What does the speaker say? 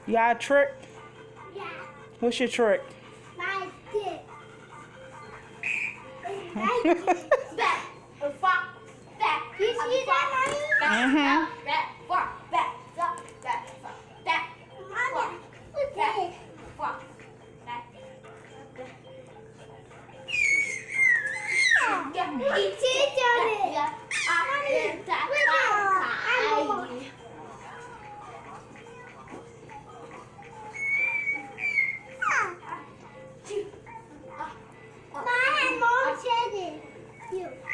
You got a trick? Yeah. What's your trick? My dick. Back. Back. Back. You see that, Mommy? Mm-hmm. Back. Back. Back. Back. Back. Back. Mommy, look at it. Back. Back. He cheated on it. Mommy, look at it. My mom said it. You.